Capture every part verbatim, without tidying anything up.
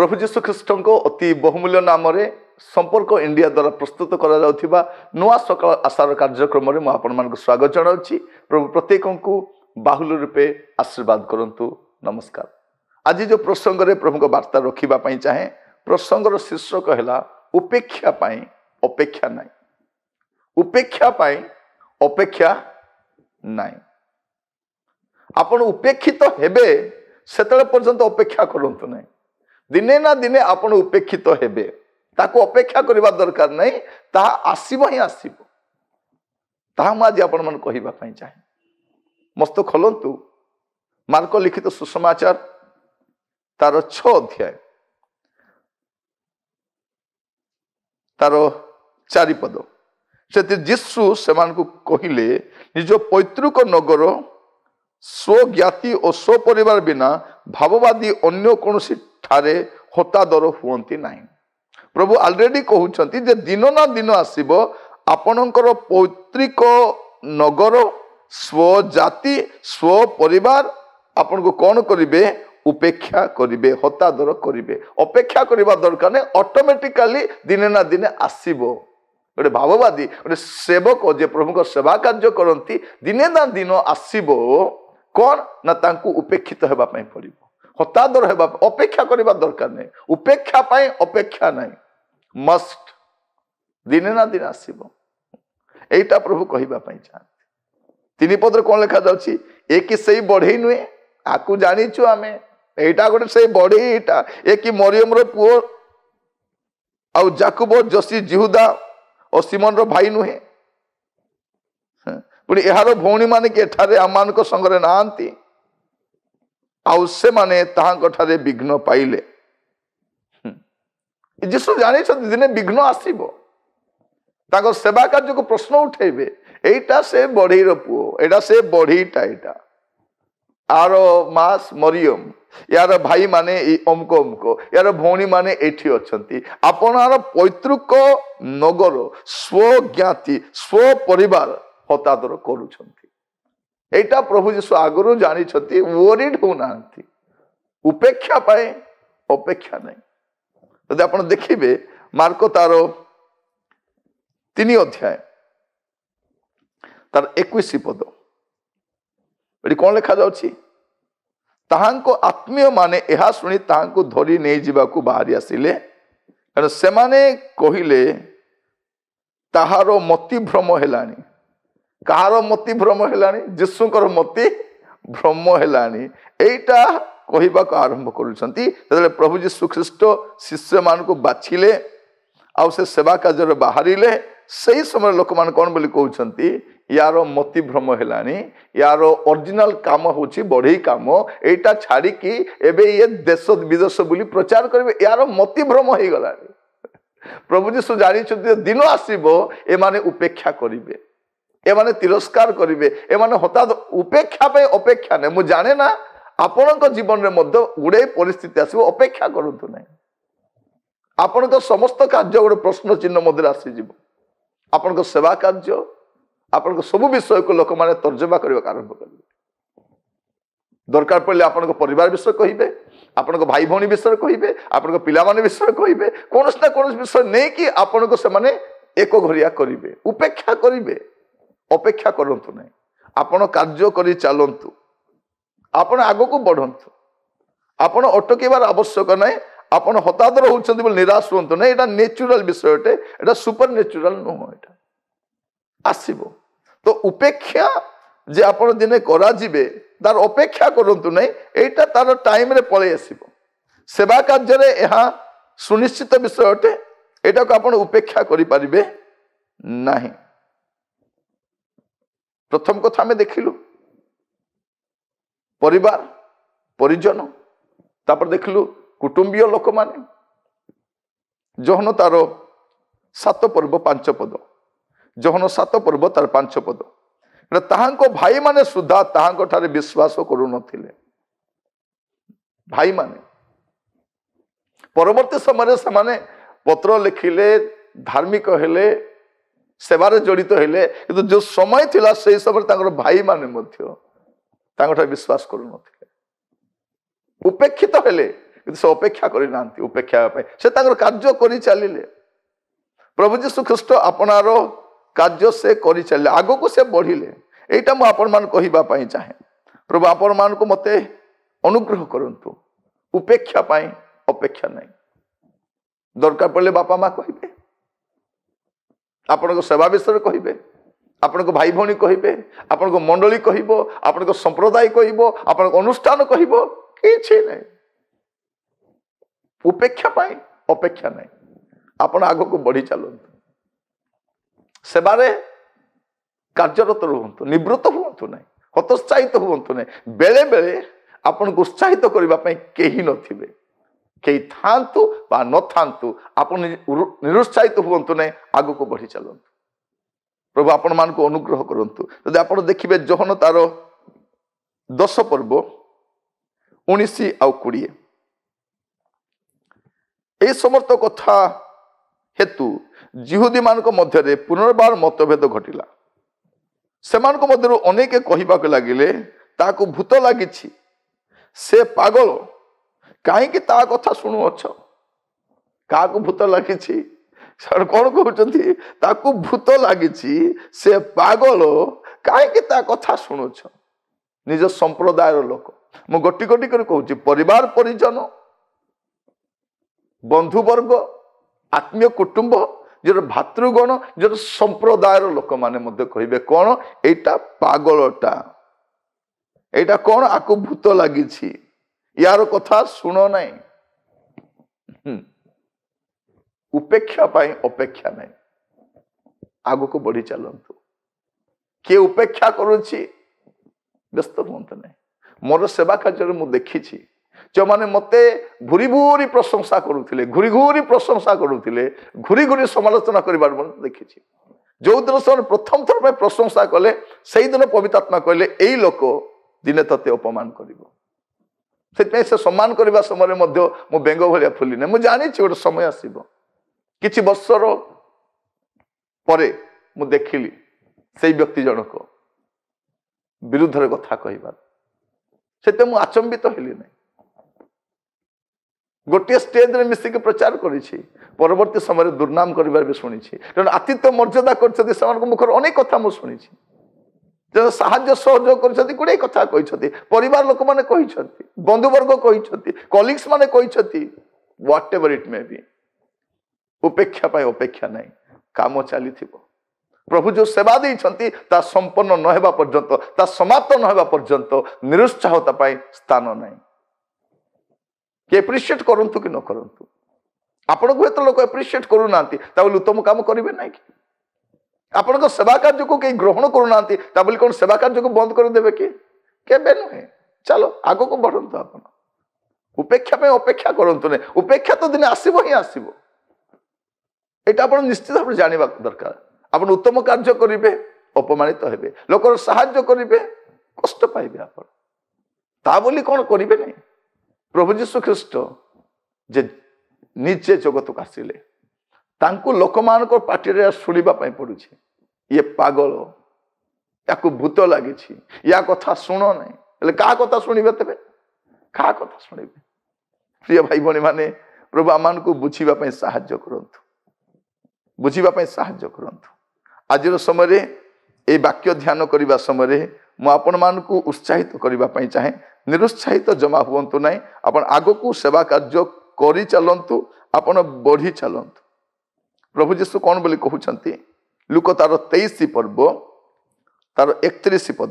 प्रभु जीशु ख्रीष्ट को अति बहुमूल्य नाम संपर्क इंडिया द्वारा प्रस्तुत करा जाउथिबा नुआ सकाळ आशार कार्यक्रम में मुझे स्वागत जनाऊँगी। प्रभु प्रत्येक को बाहुल रूपे आशीर्वाद करंतु। नमस्कार। आज जो प्रसंग रे प्रभु को वार्ता रखिबा पई चाहे प्रसंगर शीर्षक है उपेक्षा पाई अपेक्षा नहीं। उपेक्षा पाई अपेक्षा नहीं। आपण उपेक्षित हेबे सेतले पर्यंत अपेक्षा करंतु नहीं। दिने ना दिने आपण उपेक्षित हेबे ताको अपेक्षा करबा दरकार नहीं। ताहा आसीबो ही आसीबो। ताहा म आज आपण मन कहिबा पई चाहे मस्त खोलंतु मार्को लिखित सुसमाचार तार छ अध्याय तार चारि पद से जीशु सेमान को कहिले निज पैतृक नगर स्वज्ञाति और स्वपरिवार बिना भाववादी अन्य कौन ठारे हतादर हुअंती नहीं। प्रभु ऑलरेडी कहउछंती जे दिन ना दिन आसीबो आपणकर पैतृक नगर स्वजाति स्वपरिवार आपन को कौन करिवे उपेक्षा करिवे हतादर करिवे। अपेक्षा करबा दरकार ने ऑटोमेटिकली दिने ना दिने आसीबो। गोटे भाववादी गोटे सेवक जे प्रभु को सेवा कार्य करती दिने ना दिन आसीबो कौन ना तांकु उपेक्षित हेबा पई पड़िबो हतादर हेबा अपेक्षा करबा दरकार नहीं। उपेक्षा पाई अपेक्षा नहीं मस्ट दिने ना दिन आसीबो। एटा प्रभु कहिबा पई चाहते। तीन पद कौन लिखा जाउछि एक सही बढ़ई नुहे आकु जानिछु आमे एटा गोटे सही बढ़ई एटा एक मरियम रो पुओ आउ जाकुब जोसी जिहुदा और सिमन रो भाई नुहे पुणी यार भौणी माने कि एठारे आमान को संगरे नांती आउ से माने ताहां ठारे विघ्न पाइले। जीशु जानी दिने विघ्न आसीबो ताको सेवा कार्य को प्रश्न उठेबे एटा से बढ़ईर पुओ एटा से बढ़ईटा एटा आर मास मरियम यार भाई माने अमक अमक यार भौणी माने एठी अछंती आपनार पैतृक नगर स्वज्ञाति स्वपरिवार हतादर करुछंती। एटा प्रभु जीशु आगुरु जानी छथि वरीड होनांती उपेक्षा पाए अपेक्षा नहीं। यदि आपण देखिबे मार्को तार तीन अध्याय तार इक्कीस पद एटी कौन लिखा जाउछि ताहांको आत्मीय माने एहा सुनी ताहांको धरी नहीं जिबाकू बाहरी आसिले कारण से माने कहिले ताहारो मति भ्रम हेलानी। कहार मति भ्रम हेलानी जीशुकर मति भ्रम हेलानी एटा कहिबा को आरंभ करूछंती। तदले प्रभु जीशु ख्रीष्ट शिष्य मान को बाछिले आउ से सेवा कार्य बाहरिले सही समय लोक मान कौन बोली कहउछंती यार मति भ्रम हेलानी यार ओरिजिनल काम होची बढ़ई काम एटा छाड़ी कि एबे ये देश विदेश बोली प्रचार करिवे यार मति भ्रम हे गलानी। प्रभु जीशु जानि छथि दिन आसीबो ए माने उपेक्षा करिवे ए माने तिरस्कार करिवे ए माने हताद उपेक्षा पे अपेक्षा ने मु जाने ना आपनक जीवन रे मध्य गुडे परिस्थिति आसीबो अपेक्षा करंतु नै। आपनक समस्त कार्य गुडे प्रश्न चिन्ह मध्य आसी जिवो। आपनक सेवा कार्य आपन सबु विषय को लोक माने तर्जमा करबा आरंभ करिवे। दरकार पड़े आपन परिवार विषय कहिबे आपन भाई भौणी विषय कहिबे आपन पिला माने विषय कहिबे कोनस ना कोनस विषय नै कि आपन को से माने एक घरिया करिवे उपेक्षा करिवे अपेक्षा करंतु नै। आपन कार्य करि चालंतु आपन आगो को बढ़ंतु आपन अटकेबार आवश्यक नै। आपन हतादर होउछन्ति बोल निराश होंतु नै। एटा नेचुरल विषयटे एटा सुपर नेचुरल नो एटा आसीबो। तो उपेक्षा जे आपण दिने करा जिवे तार अपेक्षा करंतु नै एटा तार टाइम रे पळे आसीबो। सेवा कार्य रे एहा सुनिश्चित विषय अटे एटा को आपण उपेक्षा करि परिबे नाही। प्रथम कथा में देखिलु परिवार परिजन तापर देखिलु कुटुंबीय लोक माने जहन तार सात पर्व पांच पद जहन सात पर्व तार पांच पद ताहांको भाई माने सुधा ताहांको ठारे विश्वास करू नथिले। भाई माने परवर्ती समय से माने पत्र लिखिले धार्मिक हेले सेवारे जड़ित हेले किंतु जो समय थिला से समय तांकर भाई माने मध्य तांको ठारे विश्वास करू नथिले उपेक्षित हेले କିନ୍ତୁ ସେ ଅପେକ୍ଷା କରିନାହାନ୍ତି ଉପେକ୍ଷା ପାଇଁ ସେ ତାଙ୍କର କାର୍ଯ୍ୟ କରି ଚାଲିଲେ ପ୍ରଭୁ ଯୀଶୁ ଖ୍ରୀଷ୍ଟ ଆପଣାର କାର୍ଯ୍ୟ ସେ କରି ଚାଲିଲେ ଆଗକୁ ସେ ବଢିଲେ ଏଇଟା ମୁଁ ଆପଣମାନଙ୍କୁ କହିବା ପାଇଁ ଚାହେଁ ପ୍ରଭୁ ଆପଣମାନଙ୍କୁ ମୋତେ ଅନୁଗ୍ରହ କରନ୍ତୁ ଉପେକ୍ଷା ପାଇଁ ଅପେକ୍ଷା ନାହିଁ ଦରକାର ପଡ଼ିଲେ ବାପା ମା କହିବେ ଆପଣଙ୍କ ସେବା ବିଷୟରେ କହିବେ ଆପଣଙ୍କ ଭାଇ ଭଉଣୀ କହିବେ ଆପଣଙ୍କ ମଣ୍ଡଳୀ କହିବ ଆପଣଙ୍କ ସମ୍ପ୍ରଦାୟ କହିବ ଆପଣଙ୍କ ଅନୁଷ୍ଠାନ କହିବ କିଛି ନାହିଁ ଉପେକ୍ଷା ପାଇଁ ଅପେକ୍ଷା ନାହିଁ ଆପଣ ଆଗକୁ ବଢି ଚାଲନ୍ତୁ ସେବାରେ କାର୍ଯ୍ୟରତ ରୁହନ୍ତୁ ନିବୃତ୍ତ ହୁଅନ୍ତୁ ନାହିଁ ହତୋତ୍ସାହିତ ହୁଅନ୍ତୁ ନାହିଁ ବେଳେ ବେଳେ ଆପଣଙ୍କୁ ଉତ୍ସାହିତ କରିବା ପାଇଁ କେହି ନଥିବେ କେହି ଥାଆନ୍ତୁ ବା ନଥାନ୍ତୁ ଆପଣ ନିରୁତ୍ସାହିତ ହୁଅନ୍ତୁ ନାହିଁ ଆଗକୁ ବଢି ଚାଲନ୍ତୁ ପ୍ରଭୁ ଆପଣମାନଙ୍କୁ ଅନୁଗ୍ରହ କରନ୍ତୁ ଯଦି ଆପଣ ଦେଖିବେ ଯୋହନ ତାର ଦଶ ପର୍ବ ଉଣେଇଶ ଆଉ କୋଡ଼ିଏ এই সমস্ত কথা হেতু জিহুদী ମାନଙ୍କ ମଧ୍ୟରେ ପୁନର୍ବାର ମତଭେଦ ଘଟିଲା ସେମାନଙ୍କ ମଧ୍ୟରୁ ଅନେକ କହିବାକୁ ଲାଗିଲେ ତାକୁ ଭୂତ ଲାଗିଛି ସେ ପାଗଳ କାହିଁକି ତା କଥା ଶୁଣୁଅଛ କାହାକୁ ଭୂତ ଲାଗିଛି କଣ କହୁଛନ୍ତି ତାକୁ ଭୂତ ଲାଗିଛି ସେ ପାଗଳ କାହିଁକି ତା କଥା ଶୁଣୁଛ ନିଜ ସମ୍ପ୍ରଦାୟର ଲୋକ ମୁଁ ଗୋଟି ଗୋଟି କରି କହୁଛି ପରିବାର ପରିଜନ ବନ୍ଧୁବର୍ଗ ଆତ୍ମୀୟ କୁଟୁମ୍ବ ଯୋର ଭାତୃଗଣ ଯୋର ସମ୍ପ୍ରଦାୟର ଲୋକମାନେ ମଧ୍ୟ କହିବେ କଣ ଏଇଟା ପାଗଳଟା ଏଇଟା କଣ ଆକୁ ଭୂତ ଲାଗିଛି ୟାର କଥା ଶୁଣ ନାହିଁ ଉପେକ୍ଷା ପାଇଁ ଅପେକ୍ଷା ନାହିଁ ଆଗକୁ ବଢି ଚାଲନ୍ତୁ କିଏ ଉପେକ୍ଷା କରୁଛି ବ୍ୟସ୍ତ ହୁଅନ୍ତୁ ନାହିଁ ମୋର ସେବା କାର୍ଯ୍ୟରେ ମୁଁ ଦେଖିଛି ଯେଉଁମାନେ ମୋତେ ଘୁରି ଘୁରି ପ୍ରଶଂସା କରୁଥିଲେ ଘୁରି ଘୁରି ପ୍ରଶଂସା କରୁଥିଲେ ଘୁରି ଘୁରି ସମାଲୋଚନା କରିବାର ମୁଁ ଦେଖିଛି ଯେଉଁଦିନ ସେମାନେ ପ୍ରଥମ ଥର ପାଇଁ ପ୍ରଶଂସା କଲେ ସେଇଦିନ ପବିତ୍ର ଆତ୍ମା କହିଲେ ଏଇ ଲୋକ ଦିନେ ତତେ ଅପମାନ କରିବ ସେଥିପାଇଁ ସେ ସମ୍ମାନ କରିବା ସମୟରେ ମଧ୍ୟ ମୁଁ ବେଙ୍ଗ ଭଳିଆ ଫୁଲିନି ମୁଁ ଜାଣିଛି ଗୋଟେ ସମୟ ଆସିବ କିଛି ବର୍ଷର ପରେ ମୁଁ ଦେଖିଲି ସେଇ ବ୍ୟକ୍ତି ଜଣକ ବିରୁଦ୍ଧରେ କଥା କହିବାର ସେଥିପାଇଁ ମୁଁ ଆଚମ୍ବିତ ହେଲି ନାହିଁ ଗୋଟିଏ ଷ୍ଟେଜରେ ମିଶିକି ପ୍ରଚାର କରିଛି ପରବର୍ତ୍ତୀ ସମୟରେ ଦୁର୍ନାମ କରିବାର ବି ଶୁଣିଛି ତେଣୁ ଆତିଥ୍ୟ ମର୍ଯ୍ୟାଦା କରିଛନ୍ତି ସେମାନଙ୍କ ମୁଖରୁ ଅନେକ କଥା ମୁଁ ଶୁଣିଛି ତେଣୁ ସାହାଯ୍ୟ ସହଯୋଗ କରିଛନ୍ତି ଗୁଡ଼ାଏ କଥା କହିଛନ୍ତି ପରିବାର ଲୋକମାନେ କହିଛନ୍ତି ବନ୍ଧୁବର୍ଗ କହିଛନ୍ତି କଲିଗ୍ସ ମାନେ କହିଛନ୍ତି whatever it may be ଉପେକ୍ଷା ପାଇଁ ଅପେକ୍ଷା ନାହିଁ କାମ ଚାଲିଥିବ ପ୍ରଭୁ ଯେଉଁ ସେବା ଦେଇଛନ୍ତି ତା ସମ୍ପନ୍ନ ନ ହେବା ପର୍ଯ୍ୟନ୍ତ ତା ସମାପ୍ତ ନ ହେବା ପର୍ଯ୍ୟନ୍ତ ନିରୁତ୍ସାହତା ପାଇଁ ସ୍ଥାନ ନାହିଁ କି ଏପ୍ରିସିଏଟ୍ କରନ୍ତୁ କି ନ କରନ୍ତୁ ଆପଣଙ୍କୁ ଏତେ ଲୋକ ଏପ୍ରିସିଏଟ୍ କରୁନାହାନ୍ତି ତା ବୋଲି ଉତ୍ତମ କାମ କରିବେ ନାହିଁ କି ଆପଣଙ୍କ ସେବା କାର୍ଯ୍ୟକୁ କେହି ଗ୍ରହଣ କରୁନାହାନ୍ତି ତା ବୋଲି କ'ଣ ସେବା କାର୍ଯ୍ୟକୁ ବନ୍ଦ କରିଦେବେ କି କେବେ ନୁହେଁ ଚାଲ ଆଗକୁ ବଢ଼ନ୍ତୁ ଆପଣ ଉପେକ୍ଷା ପାଇଁ ଅପେକ୍ଷା କରନ୍ତୁ ନାହିଁ ଉପେକ୍ଷା ତ ଦିନେ ଆସିବ ହିଁ ଆସିବ ଏଇଟା ଆପଣ ନିଶ୍ଚିତ ଭାବରେ ଜାଣିବା ଦରକାର ଆପଣ ଉତ୍ତମ କାର୍ଯ୍ୟ କରିବେ ଅପମାନିତ ହେବେ ଲୋକର ସାହାଯ୍ୟ କରିବେ କଷ୍ଟ ପାଇବେ ଆପଣ ତା ବୋଲି କ'ଣ କରିବେ ନାହିଁ ପ୍ରଭୁ ଯୀଶୁ ଖ୍ରୀଷ୍ଟ ଯେ ନିଜେ ଜଗତକୁ ଆସିଲେ ତାଙ୍କୁ ଲୋକମାନଙ୍କ ପାଟିରେ ଶୁଣିବା ପାଇଁ ପଡୁଛି ଇଏ ପାଗଳ ୟାକୁ ଭୂତ ଲାଗିଛି ୟା କଥା ଶୁଣ ନାହିଁ ହେଲେ କାହା କଥା ଶୁଣିବେ ତେବେ କାହା କଥା ଶୁଣିବେ ପ୍ରିୟ ଭାଇ ଭଉଣୀ ମାନେ ପ୍ରଭୁ ଆମମାନଙ୍କୁ ବୁଝିବା ପାଇଁ ସାହାଯ୍ୟ କରନ୍ତୁ ବୁଝିବା ପାଇଁ ସାହାଯ୍ୟ କରନ୍ତୁ ଆଜିର ସମୟରେ এই ବାକ୍ୟ ଧ୍ୟାନ କରିବା ସମୟରେ ମୁଁ ଆପଣମାନଙ୍କୁ ଉତ୍ସାହିତ କରିବା ପାଇଁ ଚାହେଁ ନିରୁତ୍ସାହିତ ଜମା ହୁଅନ୍ତୁ ନାହିଁ ଆପଣ ଆଗକୁ ସେବା କାର୍ଯ୍ୟ କରି ଚାଲନ୍ତୁ ଆପଣ ବଢି ଚାଲନ୍ତୁ ପ୍ରଭୁ ଯୀଶୁ କ'ଣ ବୋଲି କହୁଛନ୍ତି ଲୁକ ତାର ତେଇଶ ପର୍ବ ତାର ଏକତିରିଶ ପଦ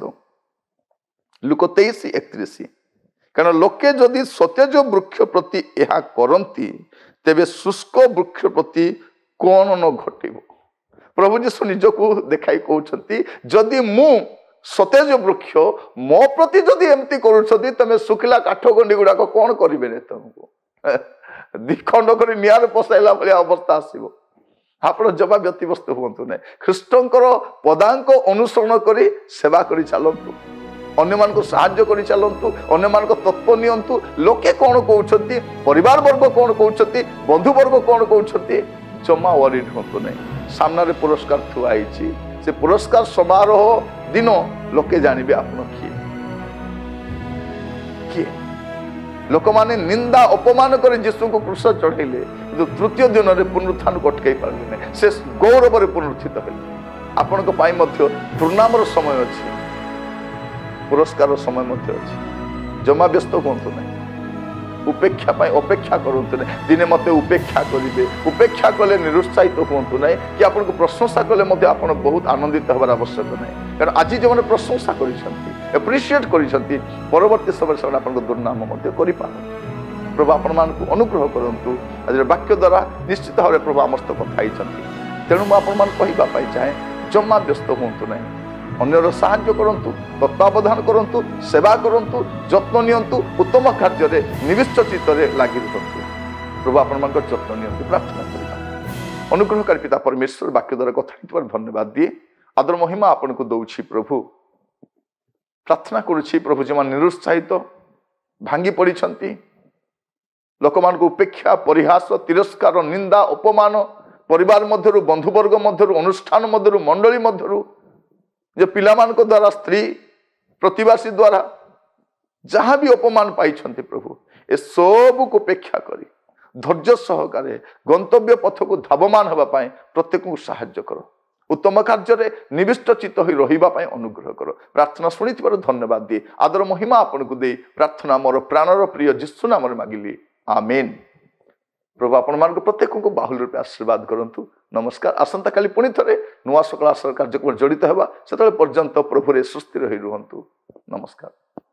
ଲୁକ ତେଇଶ ଏକତିରିଶ କାରଣ ଲୋକେ ଯଦି ସତେଜ ବୃକ୍ଷ ପ୍ରତି ଏହା କରନ୍ତି ତେବେ ଶୁଷ୍କ ବୃକ୍ଷ ପ୍ରତି କ'ଣ ନ ଘଟିବ ପ୍ରଭୁ ଯୀଶୁ ନିଜକୁ ଦେଖାଇ କହୁଛନ୍ତି ଯଦି ମୁଁ ସତେଜ ବୃକ୍ଷ ମୋ ପ୍ରତି ଯଦି ଏମିତି କରୁଛନ୍ତି ତମେ ଶୁଖିଲା କାଠ ଗଣ୍ଡି ଗୁଡାକ କ'ଣ କରିବେନି ତମକୁ ଦ୍ୱିଖଣ୍ଡ କରି ନିଆଁରେ ପଶାଇଲା ଭଳିଆ ଅବସ୍ଥା ଆସିବ ଆପଣ ଜମା ବ୍ୟତିବ୍ୟସ୍ତ ହୁଅନ୍ତୁ ନାହିଁ ଖ୍ରୀଷ୍ଟଙ୍କର ପଦାଙ୍କ ଅନୁସରଣ କରି ସେବା କରି ଚାଲନ୍ତୁ ଅନ୍ୟମାନଙ୍କୁ ସାହାଯ୍ୟ କରି ଚାଲନ୍ତୁ ଅନ୍ୟମାନଙ୍କ ତତ୍ତ୍ୱ ନିଅନ୍ତୁ ଲୋକେ କ'ଣ କହୁଛନ୍ତି ପରିବାର ବର୍ଗ କ'ଣ କହୁଛନ୍ତି ବନ୍ଧୁବର୍ଗ କ'ଣ କହୁଛନ୍ତି ଜମା ୱରିଡ୍ ହୁଅନ୍ତୁ ନାହିଁ ସାମ୍ନାରେ ପୁରସ୍କାର ଥୁଆ ହେଇଛି ସେ ପୁରସ୍କାର ସମାରୋହ ଦିନ ଲୋକେ ଜାଣିବେ ଆପଣ କିଏ କିଏ लोक माने निंदा अपमान कर यीशु को क्रूस चढ़ेले किंतु तृतीय दिन में पुनरुत्थान को अटकई पारे से गौरव पुनरुत्थित हेले। आपण दुर्नाम समय अच्छी पुरस्कार समय अच्छी जमा व्यस्त हूँ ना उपेक्षा अपेक्षा करूँ ना दिने मत उपेक्षा करेंगे उपेक्षा कले निरुत्साहित हूँ ना कि आपको प्रशंसा कले आप बहुत आनंदित हमार आवश्यक ना कारण आज जो मैंने प्रशंसा करप्रिशिएट करवर्ती समय से आप दुर्नाम कर प्रभु आपण मानक अनुग्रह करूँ आज वाक्य द्वारा निश्चित भाव प्रभु आम सहित कथी तेणु मुझे कहवाई चाहे जमा व्यस्त हूँ ना अन्यर साहाय्य करंतु तत्वावधान करंतु सेवा करंतु जत्न नियंतु उत्तम कार्य निविष्ट चित्तरे लगी रुहतु प्रभु आपण मान जत्न नियंतु प्रार्थना करबा। अनुग्रहकारी पिता परमेश्वर वाक्य द्वारा कथा धन्यवाद दिए आदर महिमा आपण को दौछि प्रभु प्रार्थना करुछि प्रभु जो निरुत्साहित भांगी पड़िछंती लोक मान उपेक्षा परिहास तिरस्कार निंदा अपमान परिवार मध्यरु बंधुवर्ग मध्यरु अनुष्ठान मध्यरु मंडली मध्यरु जो पिला द्वारा स्त्री प्रतिवासी द्वारा जहाँ भी अपमान पाई प्रभु ए सब को उपेक्षा करी धैर्य सहकारे गंतव्य पथ को धावमान होगापाई प्रत्येक को साहाय्य कर उत्तम कार्य निविष्ट चित्त हो रही अनुग्रह कर प्रार्थना शुणी धन्यवाद दिए आदर महिमा आपन को दे प्रार्थना मोर प्राणर प्रिय जिसु नाम मागिली आमेन। प्रभु आपण मान प्रत्येक को बाहुल रूपे आशीर्वाद करंतु। नमस्कार। आसंता काली पुणी थे नुआ सकाल कार्यक्रम जड़ित होगा से पर्यंत प्रभु सुस्थिर रही रुहतु। नमस्कार।